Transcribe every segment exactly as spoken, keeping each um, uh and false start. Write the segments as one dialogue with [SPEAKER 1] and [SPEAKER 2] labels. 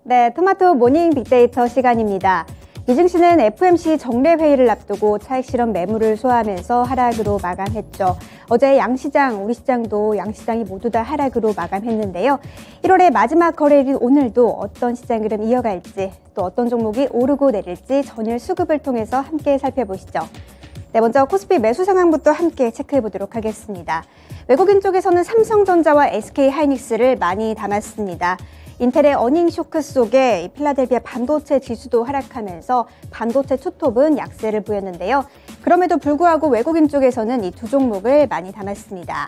[SPEAKER 1] 네, 토마토 모닝 빅데이터 시간입니다. 미증시는 에프오엠씨 정례회의를 앞두고 차익 실험 매물을 소화하면서 하락으로 마감했죠. 어제 양시장, 우리 시장도 양시장이 모두 다 하락으로 마감했는데요. 일월의 마지막 거래일 오늘도 어떤 시장 흐름 이어갈지, 또 어떤 종목이 오르고 내릴지 전일 수급을 통해서 함께 살펴보시죠. 네, 먼저 코스피 매수 상황부터 함께 체크해 보도록 하겠습니다. 외국인 쪽에서는 삼성전자와 에스케이하이닉스를 많이 담았습니다. 인텔의 어닝 쇼크 속에 필라델피아 반도체 지수도 하락하면서 반도체 투톱은 약세를 보였는데요. 그럼에도 불구하고 외국인 쪽에서는 이 두 종목을 많이 담았습니다.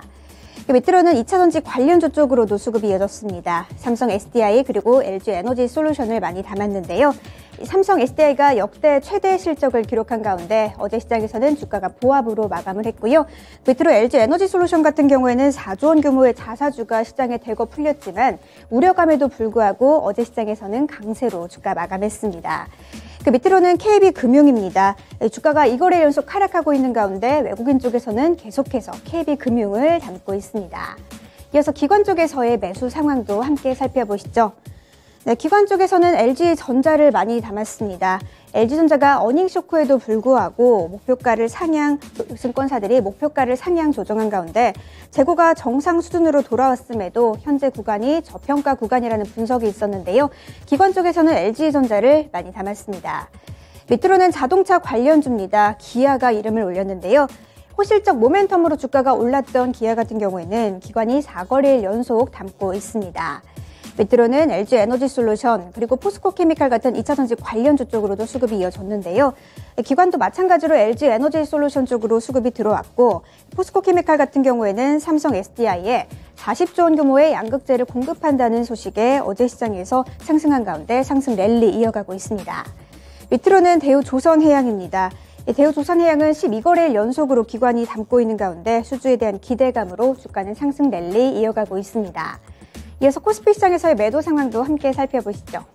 [SPEAKER 1] 밑으로는 이차전지 관련주 쪽으로도 수급이 이어졌습니다. 삼성 에스디아이 그리고 엘지 에너지 솔루션을 많이 담았는데요. 삼성 에스디아이가 역대 최대 실적을 기록한 가운데 어제 시장에서는 주가가 보합으로 마감을 했고요. 밑으로 엘지 에너지 솔루션 같은 경우에는 사조 원 규모의 자사주가 시장에 대거 풀렸지만 우려감에도 불구하고 어제 시장에서는 강세로 주가 마감했습니다. 그 밑으로는 케이비금융입니다. 주가가 이 거래 연속 하락하고 있는 가운데 외국인 쪽에서는 계속해서 케이비금융을 담고 있습니다. 이어서 기관 쪽에서의 매수 상황도 함께 살펴보시죠. 네, 기관 쪽에서는 엘지전자를 많이 담았습니다. 엘지전자가 어닝 쇼크에도 불구하고 목표가를 상향, 증권사들이 목표가를 상향 조정한 가운데 재고가 정상 수준으로 돌아왔음에도 현재 구간이 저평가 구간이라는 분석이 있었는데요. 기관 쪽에서는 엘지전자를 많이 담았습니다. 밑으로는 자동차 관련주입니다. 기아가 이름을 올렸는데요. 호실적 모멘텀으로 주가가 올랐던 기아 같은 경우에는 기관이 사 거래일 연속 담고 있습니다. 밑으로는 엘지 에너지 솔루션 그리고 포스코 케미칼 같은 이차전지 관련주 쪽으로도 수급이 이어졌는데요. 기관도 마찬가지로 엘지 에너지 솔루션 쪽으로 수급이 들어왔고 포스코 케미칼 같은 경우에는 삼성 에스디아이에 사십조 원 규모의 양극재를 공급한다는 소식에 어제 시장에서 상승한 가운데 상승 랠리 이어가고 있습니다. 밑으로는 대우조선해양입니다. 대우조선해양은 십이 거래일 연속으로 기관이 담고 있는 가운데 수주에 대한 기대감으로 주가는 상승 랠리 이어가고 있습니다. 이어서 코스피 시장에서의 매도 상황도 함께 살펴보시죠.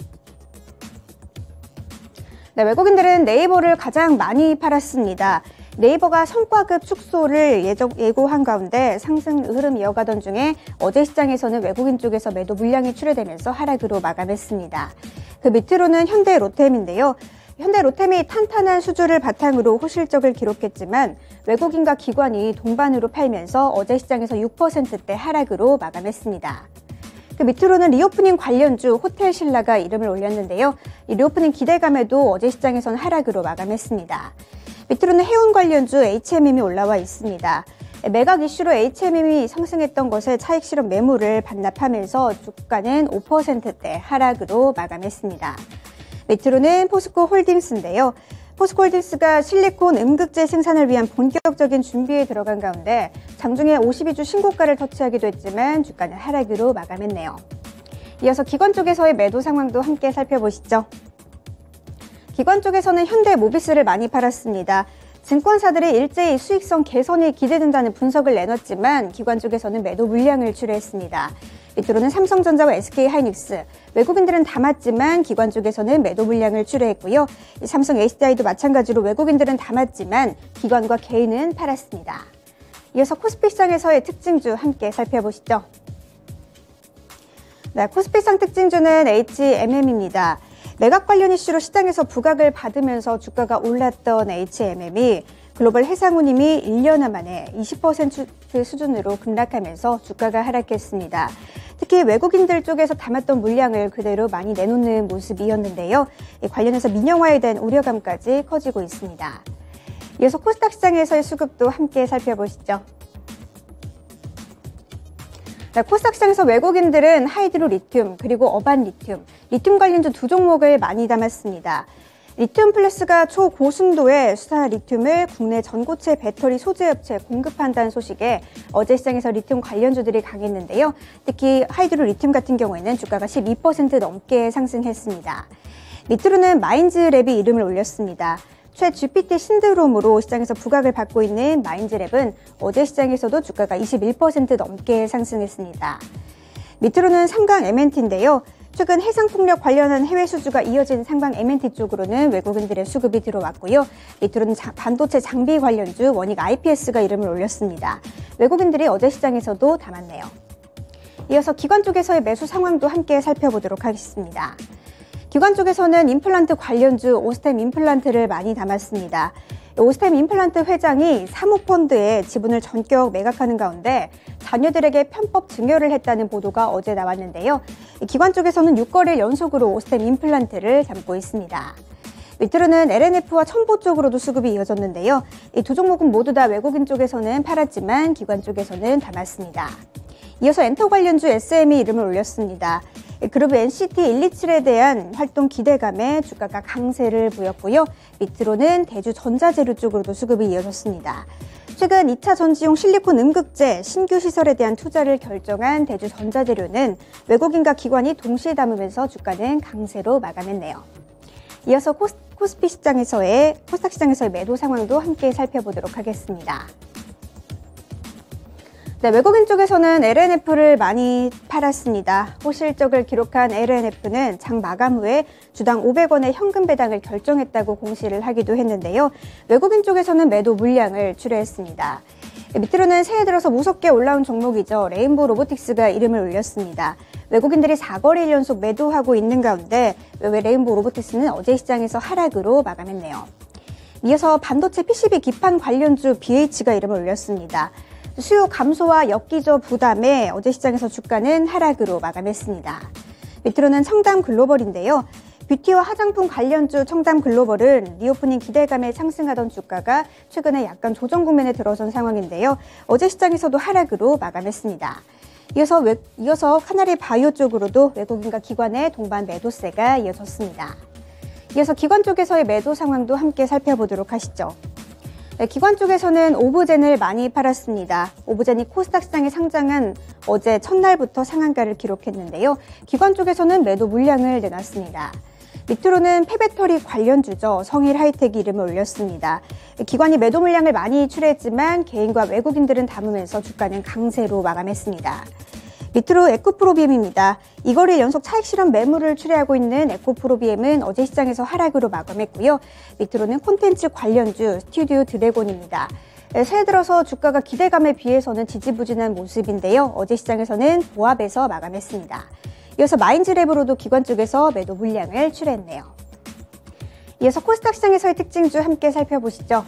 [SPEAKER 1] 네, 외국인들은 네이버를 가장 많이 팔았습니다. 네이버가 성과급 축소를 예정, 예고한 가운데 상승 흐름 이어가던 중에 어제 시장에서는 외국인 쪽에서 매도 물량이 출회되면서 하락으로 마감했습니다. 그 밑으로는 현대 로템인데요. 현대 로템이 탄탄한 수주를 바탕으로 호실적을 기록했지만 외국인과 기관이 동반으로 팔면서 어제 시장에서 육 퍼센트대 하락으로 마감했습니다. 그 밑으로는 리오프닝 관련주 호텔신라가 이름을 올렸는데요. 이 리오프닝 기대감에도 어제 시장에서는 하락으로 마감했습니다. 밑으로는 해운 관련주 에이치엠엠이 올라와 있습니다. 매각 이슈로 에이치엠엠이 상승했던 것에 차익 실험 매물을 반납하면서 주가는 오 퍼센트대 하락으로 마감했습니다. 밑으로는 포스코 홀딩스인데요. 포스코홀딩스가 실리콘 음극재 생산을 위한 본격적인 준비에 들어간 가운데 장중에 오십이 주 신고가를 터치하기도 했지만 주가는 하락으로 마감했네요. 이어서 기관 쪽에서의 매도 상황도 함께 살펴보시죠. 기관 쪽에서는 현대모비스를 많이 팔았습니다. 증권사들이 일제히 수익성 개선이 기대된다는 분석을 내놨지만 기관 쪽에서는 매도 물량을 출회했습니다. 밑으로는 삼성전자와 에스케이하이닉스, 외국인들은 담았지만 기관 쪽에서는 매도 물량을 출회했고요. 삼성 에스디아이도 마찬가지로 외국인들은 담았지만 기관과 개인은 팔았습니다. 이어서 코스피 시장에서의 특징주 함께 살펴보시죠. 네, 코스피 시장 특징주는 에이치엠엠입니다. 매각 관련 이슈로 시장에서 부각을 받으면서 주가가 올랐던 에이치엠엠이 글로벌 해상운임이 일 년 만에 이십 퍼센트 수준으로 급락하면서 주가가 하락했습니다. 특히 외국인들 쪽에서 담았던 물량을 그대로 많이 내놓는 모습이었는데요. 관련해서 민영화에 대한 우려감까지 커지고 있습니다. 이어서 코스닥 시장에서의 수급도 함께 살펴보시죠. 네, 코스닥 시장에서 외국인들은 하이드로 리튬 그리고 어반 리튬, 리튬 관련주 두 종목을 많이 담았습니다. 리튬 플러스가 초고순도의 수산 리튬을 국내 전고체 배터리 소재 업체에 공급한다는 소식에 어제 시장에서 리튬 관련주들이 강했는데요. 특히 하이드로 리튬 같은 경우에는 주가가 십이 퍼센트 넘게 상승했습니다. 밑으로는 마인즈랩이 이름을 올렸습니다. 최 지피티 신드롬으로 시장에서 부각을 받고 있는 마인즈랩은 어제 시장에서도 주가가 이십일 퍼센트 넘게 상승했습니다. 밑으로는 삼강 엠엔티인데요. 최근 해상폭력 관련한 해외 수주가 이어진 삼강 엠엔티 쪽으로는 외국인들의 수급이 들어왔고요. 밑으로는 자, 반도체 장비 관련주 원익 아이피에스가 이름을 올렸습니다. 외국인들이 어제 시장에서도 담았네요. 이어서 기관 쪽에서의 매수 상황도 함께 살펴보도록 하겠습니다. 기관 쪽에서는 임플란트 관련주 오스템 임플란트를 많이 담았습니다. 오스템 임플란트 회장이 사모펀드에 지분을 전격 매각하는 가운데 자녀들에게 편법 증여를 했다는 보도가 어제 나왔는데요. 기관 쪽에서는 육 거래일 연속으로 오스템 임플란트를 담고 있습니다. 밑으로는 엘엔에프와 첨보 쪽으로도 수급이 이어졌는데요. 이 두 종목은 모두 다 외국인 쪽에서는 팔았지만 기관 쪽에서는 담았습니다. 이어서 엔터 관련주 에스엠이 이름을 올렸습니다. 그룹 엔씨티 백이십칠에 대한 활동 기대감에 주가가 강세를 보였고요. 밑으로는 대주전자재료 쪽으로도 수급이 이어졌습니다. 최근 이 차 전지용 실리콘 음극재 신규 시설에 대한 투자를 결정한 대주전자재료는 외국인과 기관이 동시에 담으면서 주가는 강세로 마감했네요. 이어서 코스, 코스피 시장에서의, 코스닥 시장에서의 매도 상황도 함께 살펴보도록 하겠습니다. 네, 외국인 쪽에서는 엘엔에프를 많이 팔았습니다. 호실적을 기록한 엘엔에프는 장 마감 후에 주당 오백 원의 현금 배당을 결정했다고 공시를 하기도 했는데요. 외국인 쪽에서는 매도 물량을 출회했습니다. 네, 밑으로는 새해 들어서 무섭게 올라온 종목이죠. 레인보우 로보틱스가 이름을 올렸습니다. 외국인들이 사 거래일 연속 매도하고 있는 가운데 레인보우 로보틱스는 어제 시장에서 하락으로 마감했네요. 이어서 반도체 피씨비 기판 관련주 비에이치가 이름을 올렸습니다. 수요 감소와 엽기저 부담에 어제 시장에서 주가는 하락으로 마감했습니다. 밑으로는 청담 글로벌인데요. 뷰티와 화장품 관련주 청담 글로벌은 리오프닝 기대감에 상승하던 주가가 최근에 약간 조정 국면에 들어선 상황인데요. 어제 시장에서도 하락으로 마감했습니다. 이어서, 외, 이어서 카나리 바이오 쪽으로도 외국인과 기관의 동반 매도세가 이어졌습니다. 이어서 기관 쪽에서의 매도 상황도 함께 살펴보도록 하시죠. 네, 기관 쪽에서는 오브젠을 많이 팔았습니다. 오브젠이 코스닥 시장에 상장한 어제 첫날부터 상한가를 기록했는데요. 기관 쪽에서는 매도 물량을 내놨습니다. 밑으로는 폐배터리 관련주죠. 성일 하이텍 이름을 올렸습니다. 기관이 매도 물량을 많이 출했지만 개인과 외국인들은 담으면서 주가는 강세로 마감했습니다. 밑으로 에코프로비엠입니다. 이 거래일 연속 차익 실현 매물을 출회하고 있는 에코프로비엠은 어제 시장에서 하락으로 마감했고요. 밑으로는 콘텐츠 관련주 스튜디오 드래곤입니다. 새해 들어서 주가가 기대감에 비해서는 지지부진한 모습인데요. 어제 시장에서는 보합에서 마감했습니다. 이어서 마인즈랩으로도 기관 쪽에서 매도 물량을 출했네요. 이어서 코스닥 시장에서의 특징주 함께 살펴보시죠.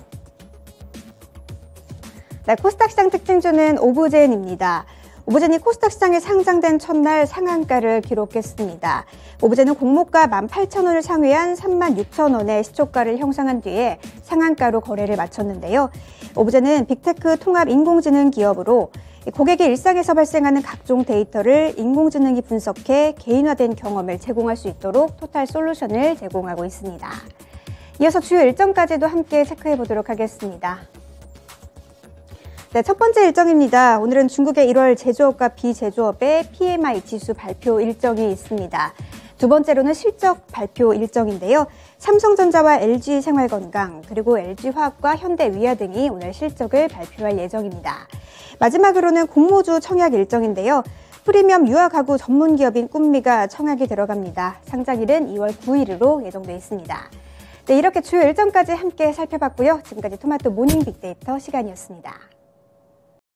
[SPEAKER 1] 네, 코스닥 시장 특징주는 오브젠입니다. 오브젠이 코스닥 시장에 상장된 첫날 상한가를 기록했습니다. 오브젠은 공모가 만 팔천 원을 상회한 삼만 육천 원의 시초가를 형성한 뒤에 상한가로 거래를 마쳤는데요. 오브젠은 빅테크 통합 인공지능 기업으로 고객의 일상에서 발생하는 각종 데이터를 인공지능이 분석해 개인화된 경험을 제공할 수 있도록 토탈 솔루션을 제공하고 있습니다. 이어서 주요 일정까지도 함께 체크해 보도록 하겠습니다. 네, 첫 번째 일정입니다. 오늘은 중국의 일월 제조업과 비제조업의 피엠아이 지수 발표 일정이 있습니다. 두 번째로는 실적 발표 일정인데요. 삼성전자와 엘지생활건강, 그리고 엘지화학과 현대위아 등이 오늘 실적을 발표할 예정입니다. 마지막으로는 공모주 청약 일정인데요. 프리미엄 유아가구 전문기업인 꿈미가 청약이 들어갑니다. 상장일은 이월 구일으로 예정돼 있습니다. 네, 이렇게 주요 일정까지 함께 살펴봤고요. 지금까지 토마토 모닝 빅데이터 시간이었습니다.